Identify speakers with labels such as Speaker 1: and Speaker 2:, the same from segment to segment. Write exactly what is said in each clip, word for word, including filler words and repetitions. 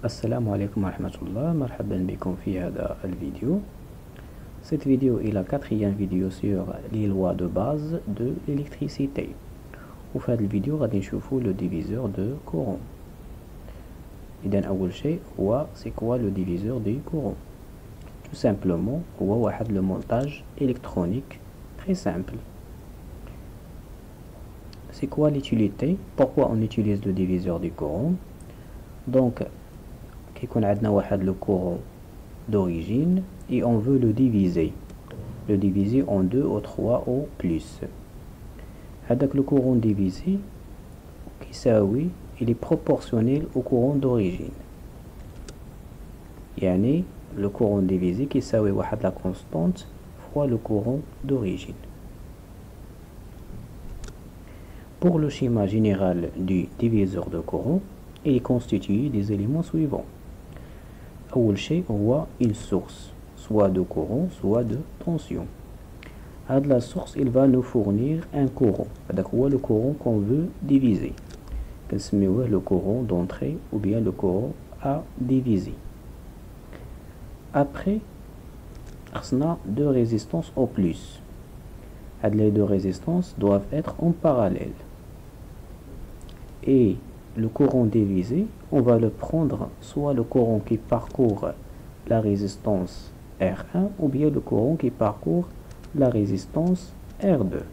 Speaker 1: السلام عليكم ورحمة الله. مرحبا بكم في هذا الفيديو. Cette vidéo est la quatrième vidéo sur les lois de base de l'électricité. وفي هذه الفيديو غادي نشوفوا le diviseur de courant. إذا أول شيء هو c'est quoi le diviseur du courant? Tout simplement هو واحد le montage électronique très simple. C'est quoi l'utilité? Pourquoi on utilise le diviseur du courant? Donc كيكون عندنا واحد le courant d'origine et on veut le diviser le diviser en deux ou trois ou plus. هذاك le courant divisé كيساوي il est proportionnel au courant d'origine. يعني le courant divisé كيساوي واحد la constante fois le courant d'origine. Pour le schéma général du diviseur de courant, il est constitué des éléments suivants. أول شيء هو une source, soit de courant, soit de tension. هاد la source, il va nous fournir un courant. هذاك هو le courant qu'on veut diviser. كنسميوه le courant d'entrée ou bien le courant à diviser. Après, خصنا deux résistances au plus. هاد les deux résistances doivent être en parallèle. Et le courant divisé, on va le prendre soit le courant qui parcourt la résistance R un ou bien le courant qui parcourt la résistance R deux.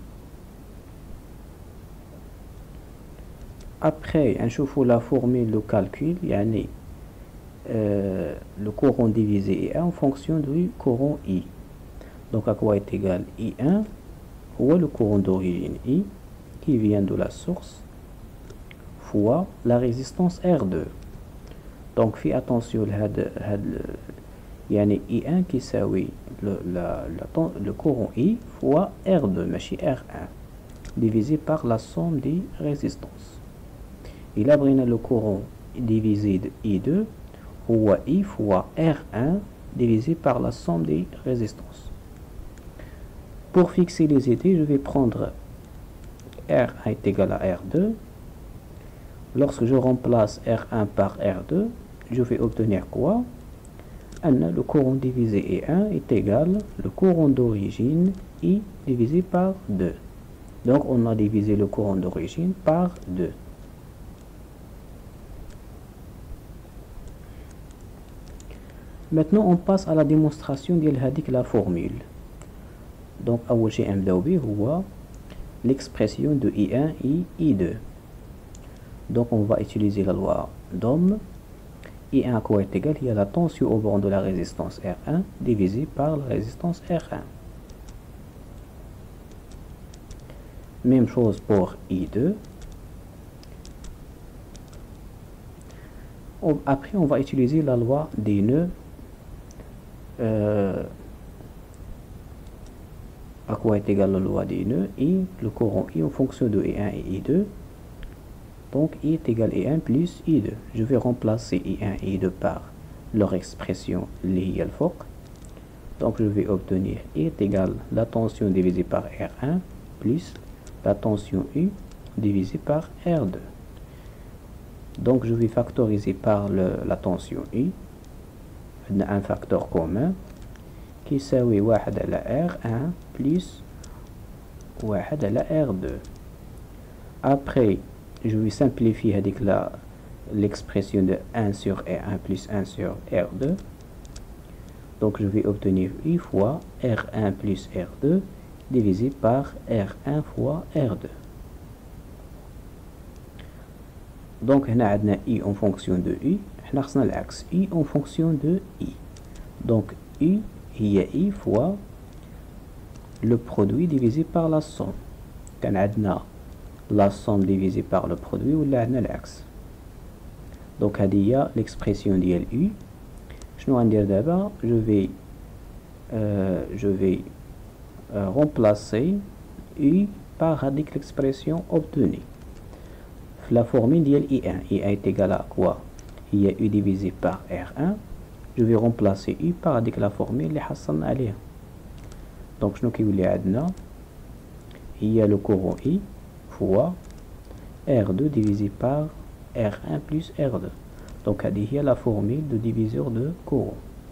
Speaker 1: Après, نشوفوا la formule de calcul, يعني euh, le courant divisé est en fonction du courant I. Donc à quoi est égal I un ou le courant d'origine I qui vient de la source fois la résistance R deux. Donc fais attention هاد هاد يعني I un qui s'aوي le, la, la, le courant I fois R deux ماشي R un divisé par la somme des résistances. Et là بغينا le courant divisé de I deux هو I fois R un divisé par la somme des résistances. Pour fixer les idées, je vais prendre R un est égal à R deux. Lorsque je remplace R un par R deux, je vais obtenir quoi? Le courant divisé I un est égal le courant d'origine I divisé par deux. Donc on a divisé le courant d'origine par deux. Maintenant on passe à la démonstration de la formule. Donc أول شيء نبداو به هو l'expression de I un et I deux. Donc on va utiliser la loi d'Ohm. I un à quoi est égal? Il y a la tension au bord de la résistance R un divisé par la résistance R un. Même chose pour I deux. Après on va utiliser la loi des nœuds. Euh, à quoi est égal la loi des nœuds? I, le courant I en fonction de I un et I deux. Donc I est égal à I un plus I deux. Je vais remplacer I un et I deux par leur expression liée à l'F. Donc je vais obtenir I est égal à la tension divisée par R un plus la tension U divisée par R deux. Donc je vais factoriser par le, la tension U. On a un facteur commun qui يساوي واحد على R un plus واحد على R deux. Après je vais simplifier avec l'expression de un sur R un plus un sur R deux. Donc je vais obtenir U fois R un plus R deux divisé par R un fois R deux. Donc هنا عندنا I en fonction de U. احنا خصنا العكس I en fonction de I. Donc U هي I fois le produit divisé par la somme. كان عندنا la somme divisée par le produit ولا عندنا العكس. Donc هذه هي l'expression ديال U. شنو غندير دابا؟ je vais euh, je vais euh, remplacer U par هذيك l'expression obtenue. في la formule ديال I un. I un est égal à quoi? هي U divisé par R un. Je vais remplacer U par هذيك la formule اللي حصلنا عليها. Donc شنو كيولي عندنا؟ هي le courant I fois R deux divisé par R un plus R deux. Donc, il y a la formule de diviseur de courant.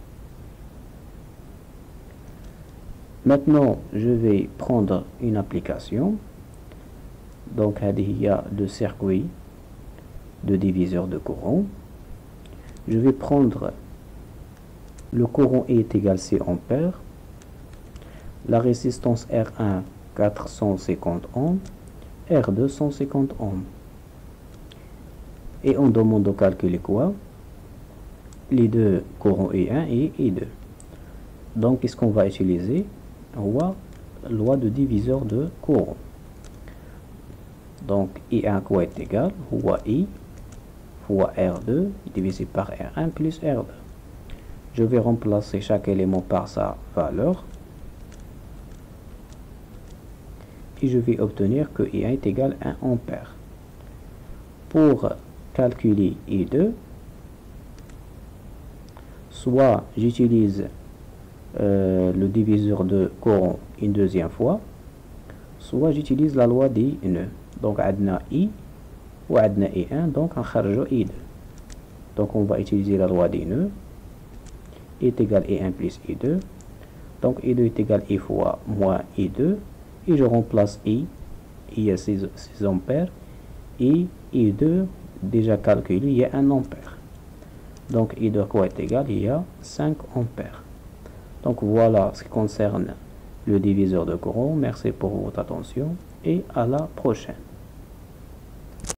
Speaker 1: Maintenant, je vais prendre une application. Donc, il y a le circuit de diviseur de courant. Je vais prendre le courant E est égal à C ampères, la résistance R un quatre cent cinquante ohms, R deux cent cinquante ohms. Et on demande de calculer quoi? Les deux courants I un et I deux. Donc, qu'est-ce qu'on va utiliser? Loi, loi de diviseur de courant. Donc, I un quoi est égal? Ou I fois R deux divisé par R un plus R deux. Je vais remplacer chaque élément par sa valeur. Et je vais obtenir que I un est égal à un ampère. Pour calculer I deux, soit j'utilise euh, le diviseur de courant une deuxième fois, soit j'utilise la loi des nœuds. Donc, adna I ou adna I un, donc on charge I deux. Donc, on va utiliser la loi des nœuds. I est égal à I un plus I deux. Donc, I deux est égal à I fois moins I deux. Et je remplace I. I a six ampères. Et I deux, déjà calculé, il y a un ampère. Donc, I deux quoi est égal? Il y a cinq ampères. Donc, voilà ce qui concerne le diviseur de courant. Merci pour votre attention et à la prochaine.